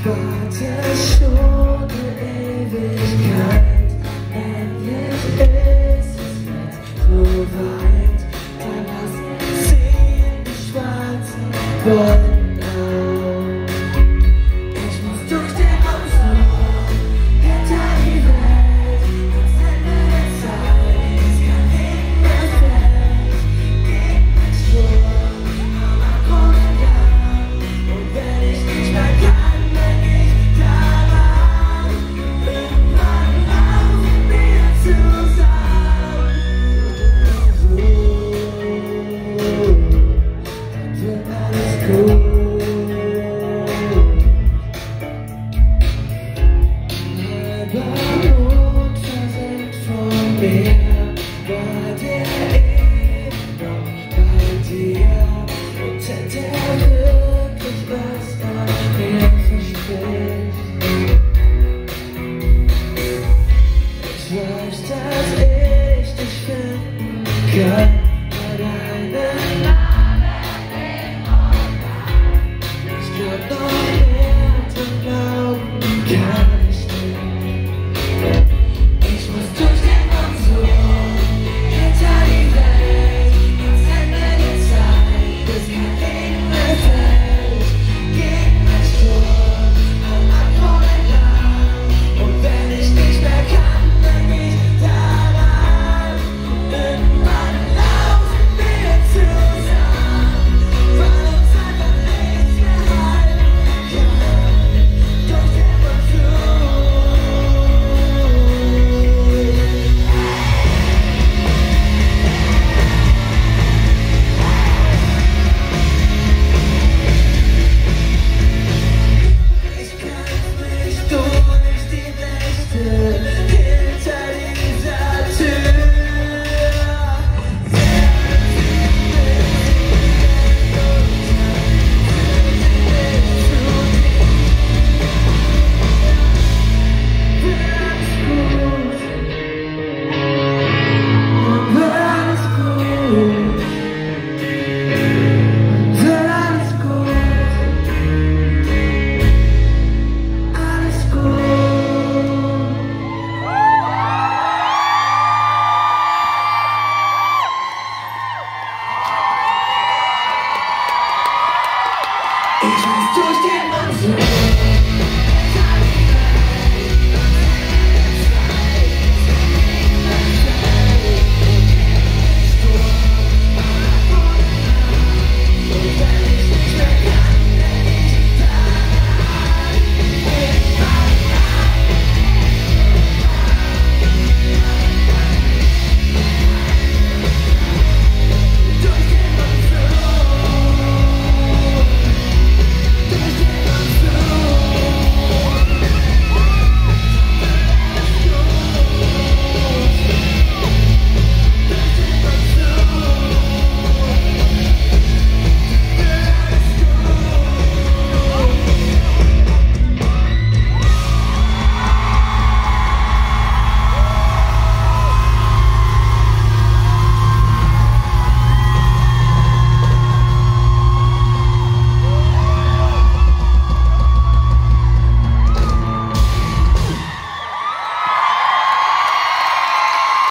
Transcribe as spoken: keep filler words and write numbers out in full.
Ich warte schon eine Ewigkeit, endlich ist es nicht so weit. Dann lass uns sehen die schwarzen Wolken auf. Ich muss durch den Raum, hinter die Welt, ans Ende der Zeit. Es kann nicht mehr fest, gegen den Sturm, am Abgrund entlang. Und wenn ich nicht mehr kann, denk ich daran, irgendwann laufen wir zusammen. Dann wird alles gut. Aber unversetzt von mir war der eben noch bei dir. Und hätte er wirklich was an mir verspricht. Ich weiß, dass ich dich finden kann bei deinem Namen. Ich glaub noch mehr dran glauben kann ich nicht. Ich muss durch den Monsun, hinter die Welt, ans Ende der Zeit, bis kein Regen mehr fällt, gegen den Sturm, am Abgrund entlang. Und wenn ich nicht mehr kann, denk ich daran, irgendwann laufen wir zusammen, weil uns einfach nichts mehr halten kann, durch den Monsun. Ich kämpf mich durch die Nächte hinter dieser Tür. Wird alles gut, wird alles gut, alles gut. Ich muss durch den Monsun.